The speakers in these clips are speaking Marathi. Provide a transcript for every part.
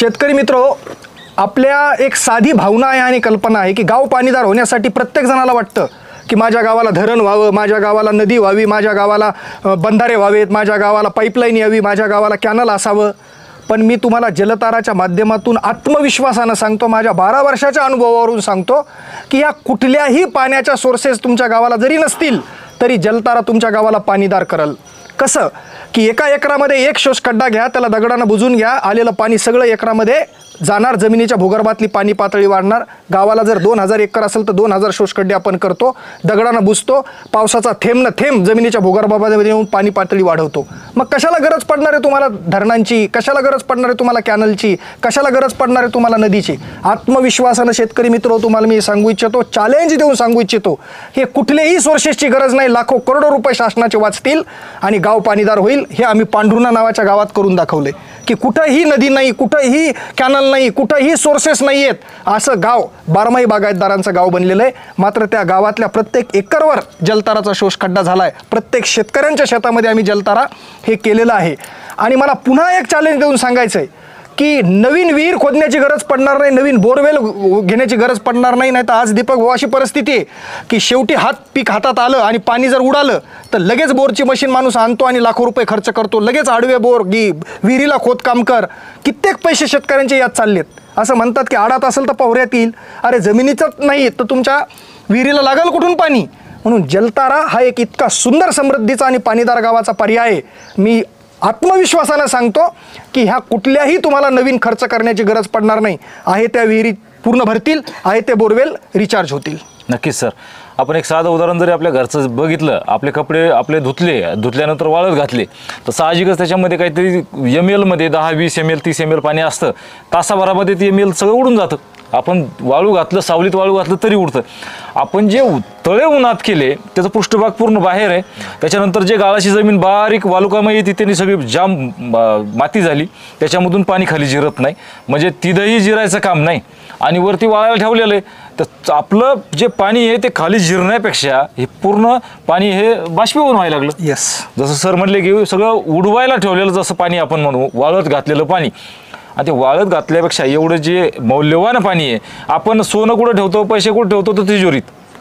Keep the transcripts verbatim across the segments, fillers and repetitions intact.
शेतकरी मित्रो, आपल्या एक साधी भावना आहे आणि कल्पना आहे की गाव पाणीदार होण्यासाठी प्रत्येक जणाला वाटतं की माझ्या गावाला धरण व्हावं, माझ्या गावाला नदी व्हावी, माझ्या गावाला बंधारे व्हावेत, माझ्या गावाला पाईपलाईन यावी, माझ्या गावाला कॅनल असावं. पण मी तुम्हाला जलताराच्या माध्यमातून आत्मविश्वासानं सांगतो, माझ्या बारा वर्षाच्या अनुभवावरून सांगतो की या कुठल्याही पाण्याच्या सोर्सेस तुमच्या गावाला जरी नसतील तरी जलतारा तुमच्या गावाला पाणीदार करल. कसं की एका एकरामध्ये एक शोषखड्डा घ्या, त्याला दगडानं बुजून घ्या, आलेलं पाणी सगळं एकरामध्ये जाणार, जमिनीच्या भूगर्भातली पाणी पातळी वाढणार. गावाला जर दोन हजार एकर असेल तर दोन हजार शोषखड्डे आपण करतो, दगडानं बुजतो, पावसाचा थेंब न थेंब जमिनीच्या भूगर्भामध्ये येऊन पाणी पातळी वाढवतो. मग कशाला गरज पडणार आहे तुम्हाला धरणांची, कशाला गरज पडणार आहे तुम्हाला कॅनलची, कशाला गरज पडणार आहे तुम्हाला नदीची? आत्मविश्वासानं शेतकरी मित्र तुम्हाला मी सांगू इच्छितो, चॅलेंज देऊन सांगू इच्छितो, हे कुठलेही सोर्सेसची गरज नाही. लाखो करोडो रुपये शासनाचे वाचतील आणि गाव पाणीदार होईल. हे आम्ही पांढुर्णा नावाच्या गावात करून दाखवले की कुठंही नदी नाही, कुठंही कॅनल नाही, कुठंही सोर्सेस नाही आहेत, असं गाव बारमाही बागायतदारांचं गाव बनलेलं आहे. मात्र त्या गावातल्या प्रत्येक एकरवर जलताराचा शोषखड्डा झाला आहे. प्रत्येक शेतकऱ्यांच्या शेतामध्ये आम्ही जलतारा हे केलेलं आहे. आणि मला पुन्हा एक चॅलेंज देऊन सांगायचं आहे की नवीन विहीर खोदण्याची गरज पडणार नाही, नवीन बोरवेल घेण्याची गरज पडणार नाही. नाही तर आज दीपक भाऊ अशी परिस्थिती आहे की शेवटी हात पीक हातात आलं आणि पाणी जर उडालं तर लगेच बोरची मशीन माणूस आणतो आणि लाखो रुपये खर्च करतो, लगेच आडवे बोर गी विहिरीला खोदकाम कर. कित्येक पैसे शेतकऱ्यांचे यात चाललेत. असं म्हणतात की आडात असेल तर पोहऱ्यात येईल. अरे जमिनीचंच नाही तर तुमच्या विहिरीला लागल कुठून पाणी? म्हणून जलतारा हा एक इतका सुंदर समृद्धीचा आणि पाणीदार गावाचा पर्याय आहे. मी आत्मविश्वासानं सांगतो की ह्या कुठल्याही तुम्हाला नवीन खर्च करण्याची गरज पडणार नाही. आहे त्या विहिरी पूर्ण भरतील, आहे ते बोरवेल रिचार्ज होतील. नक्कीच सर. आपण एक साधं उदाहरण जरी आपल्या घरचं बघितलं, आपले कपडे आपले धुतले, धुतल्यानंतर वाळत घातले तर साहजिकच त्याच्यामध्ये काहीतरी एम एलमध्ये दहा वीस एम एल तीस एम एल पाणी असतं. तासाभरामध्ये ते एम एल सगळं उडून जातं. आपण वाळू घातलं, सावलीत वाळू घातलं तरी उडतं. आपण जे तळे उन्हात केले त्याचं पृष्ठभाग पूर्ण बाहेर आहे. त्याच्यानंतर जे गाळाची जमीन बारीक वालुकामय येते त्यांनी सगळी जाम माती झाली, त्याच्यामधून पाणी खाली जिरत नाही, म्हणजे तिथंही जिरायचं काम नाही. आणि वरती वाळायला ठेवलेलं आहे तर आपलं जे पाणी आहे ते खाली जिरण्यापेक्षा हे पूर्ण पाणी हे बाष्पीभवन व्हायला लागलं. येस, जसं सर म्हणले की सगळं उडवायला ठेवलेलं जसं पाणी आपण म्हणू, वाळत घातलेलं पाणी. आणि ते वाळत घातल्यापेक्षा एवढं जे मौल्यवान पाणी आहे, आपण सोनं कुठं ठेवतो, पैसे कुठं ठेवतो तर तिजोरीत,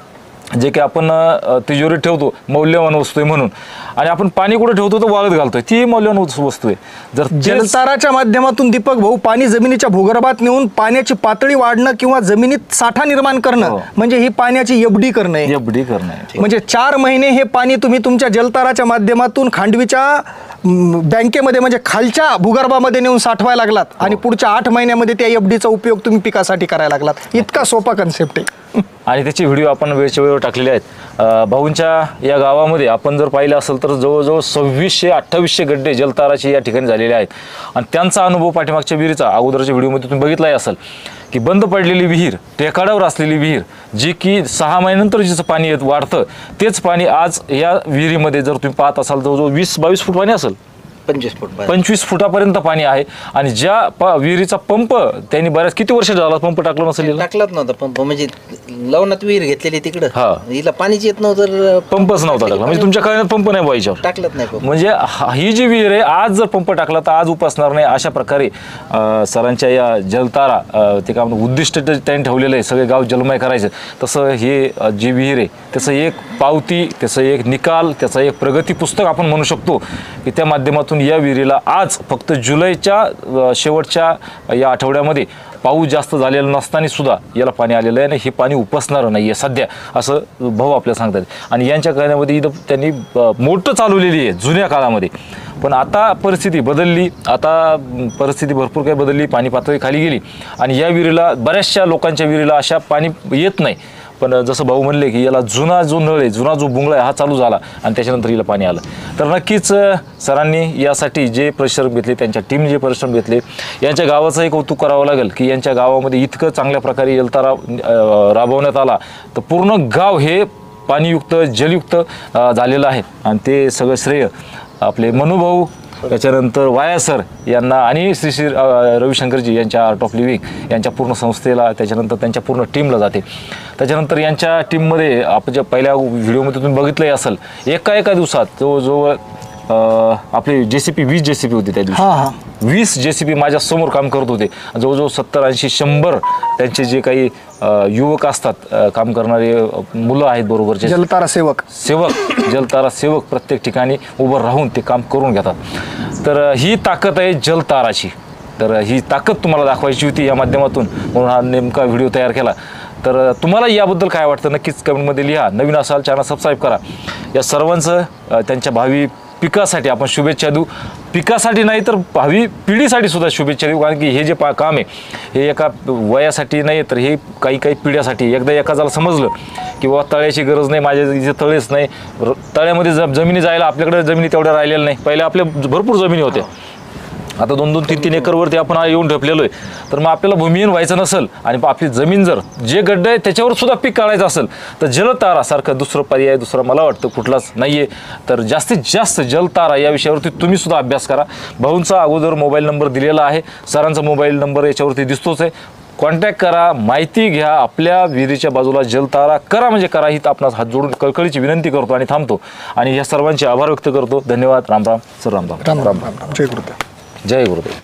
जे की आपण तिजोरीत ठेवतो मौल्यवान वस्तू आहे म्हणून. आणि आपण पाणी कुठं ठेवतो तर वाळत घालतोय, ती मौल्यवान वस्तू आहे. जर जलताराच्या माध्यमातून दीपक भाऊ पाणी जमिनीच्या भूगर्भात नेऊन पाण्याची पातळी वाढणं किंवा जमिनीत साठा निर्माण करणं म्हणजे ही पाण्याची एफडी करणं आहे. एफडी करणं आहे. म्हणजे चार महिने हे पाणी तुम्ही तुमच्या जलताराच्या माध्यमातून खांडवीच्या बँकेमध्ये म्हणजे खालच्या भूगर्भामध्ये नेऊन साठवायला लागलात आणि पुढच्या आठ महिन्यामध्ये त्या एफडीचा उपयोग तुम्ही पिकासाठी करायला लागलात. इतका सोपा कन्सेप्ट आहे. आणि त्याचे व्हिडिओ आपण वेळच्या वेळेवर टाकलेले आहेत. भाऊंच्या या गावामध्ये आपण जर पाहिलं असेल तर जवळजवळ सव्वीसशे अठ्ठावीसशे गड्डे जलताराचे या ठिकाणी झालेले आहेत. आणि त्यांचा अनुभव पाठीमागच्या विहिरीचा अगोदरच्या व्हिडिओमध्ये तुम्ही बघितलाही असेल की बंद पडलेली विहीर, टेकाडावर असलेली विहीर, जी की सहा महिन्यानंतर जिचं पाणी येत वाढतं तेच पाणी आज या विहिरीमध्ये जर तुम्ही पाहत असाल जवळजवळ वीस बावीस फूट पाणी असेल, पंचवीस फूट पंचवीस फुटापर्यंत पाणी आहे. आणि ज्या विहिरीचा पंप त्यांनी बऱ्याच किती वर्ष झाला पंप टाकला नसेल, टाकलाच नव्हता पंप, म्हणजे लवणात विहीर घेतलेली तिकडं, हा हिला पाणीच येत नव्हतं, पंपच नव्हता टाकला. म्हणजे तुमच्या काळात पंप नाही व्हायच्यावर टाकलंच नाही. म्हणजे ही जी विहीर आहे आज जर पंप टाकला तर आज उपासणार नाही. अशा प्रकारे सरांच्या या जलतारा ते काय म्हणतो उद्दिष्ट त्यांनी ठेवलेलं आहे, सगळे गाव जलमय करायचं. तसं हे जी विहीर आहे त्याचं एक पावती, त्याचं एक निकाल, त्याचं एक प्रगती पुस्तक आपण म्हणू शकतो की त्या माध्यमातून या विहिरीला आज फक्त जुलैच्या शेवटच्या या आठवड्यामध्ये पाऊस जास्त झालेला नसताना सुद्धा याला पाणी आलेलं आहे आणि हे पाणी उपसणारं नाही आहे सध्या, असं भाऊ आपल्याला सांगतात. आणि यांच्या काळामध्ये इथं त्यांनी मोठं चालवलेली आहे जुन्या काळामध्ये. पण आता परिस्थिती बदलली, आता परिस्थिती भरपूर काही बदलली, पाणी पातळी खाली गेली आणि या विहिरीला बऱ्याचशा लोकांच्या विहिरीला अशा पाणी येत नाही. पण जसं भाऊ म्हणले की याला जुना जो नळ आहे, जुना जो बुंगळा आहे हा चालू झाला आणि त्याच्यानंतर हिला पाणी आलं. तर नक्कीच सरांनी यासाठी जे परिश्रम घेतले, त्यांच्या टीम जे परिश्रम घेतले, यांच्या गावाचंही कौतुक करावं लागेल की यांच्या गावामध्ये इतकं चांगल्या प्रकारे जलतारा राबवण्यात आला तर पूर्ण गाव हे पाणीयुक्त जलयुक्त झालेलं आहे. आणि ते सगळं श्रेय आपले मनुभाऊ, त्याच्यानंतर वाया सर यांना आणि श्री श्री रविशंकरजी यांच्या आर्ट ऑफ लिव्हिंग यांच्या पूर्ण संस्थेला, त्याच्यानंतर त्यांच्या पूर्ण टीमला जाते. त्याच्यानंतर यांच्या टीममध्ये आपण ज्या पहिल्या व्हिडिओमध्ये तुम्ही बघितलंही असेल, एका एका दिवसात जवळजवळ अं, आपली जे सी पी वीस जे सी पी होती त्या दिवशी. हां हां वीस जे सी पी माझ्या समोर काम करत होते. जवळजवळ सत्तर ऐंशी शंभर त्यांचे जे काही अ, युवक असतात, अ, काम करणारे अ, मुलं आहेत बरोबरचे जलतारा सेवक सेवक, जलतारा सेवक प्रत्येक ठिकाणी उभं राहून ते काम करून घेतात. तर अ, ही ताकद आहे जलताराची. तर अ, ही ताकद तुम्हाला दाखवायची होती या माध्यमातून, म्हणून हा नेमका व्हिडिओ तयार केला. तर अ, तुम्हाला याबद्दल काय वाटतं नक्कीच कमेंटमध्ये लिहा. नवीन असाल चॅनल सबस्क्राईब करा. या सर्वांचं अ, त्यांच्या भावी पिकासाठी आपण शुभेच्छा देऊ. पिकासाठी नाही तर भावी पिढीसाठी सुद्धा शुभेच्छा देऊ. कारण की हे जे पा काम आहे हे एका वयासाठी नाही, तर हे काही काही पिढ्यासाठी. एकदा एखाद्याला समजलं की बाबा तळ्याची गरज नाही, माझ्या इथे तळेच नाही, र- तळ्यामध्ये ज जमिनी जायला आपल्याकडे जमिनी तेवढ्या राहिलेल्या नाही. पहिले आपल्या भरपूर जमिनी होत्या, आता दोन दोन तीन तीन एकरवरती आपण येऊन ठेपलेलो आहे. तर मग आपल्याला भूमिहीन व्हायचं नसेल आणि आपली जमीन जर जे गड्डे आहे त्याच्यावर सुद्धा पीक काढायचं असेल तर जलतारासारखं दुसरं पर्याय दुसरा मला वाटतं कुठलाच नाही आहे. तर जास्तीत जास्त जलतारा या विषयावरती तुम्ही सुद्धा अभ्यास करा. भाऊंचा अगोदर मोबाईल नंबर दिलेला आहे, सरांचा मोबाईल नंबर याच्यावरती दिसतोच आहे. कॉन्टॅक्ट करा, माहिती घ्या. आपल्या विहिरीच्या बाजूला जलतारा करा म्हणजे करा, ही आपणास हात जोडून कळकळीची विनंती करतो आणि थांबतो. आणि या सर्वांचे आभार व्यक्त करतो. धन्यवाद. राम राम सर. राम राम. राम राम राम राम. जय गुरुदेव. जय गुरुदेव.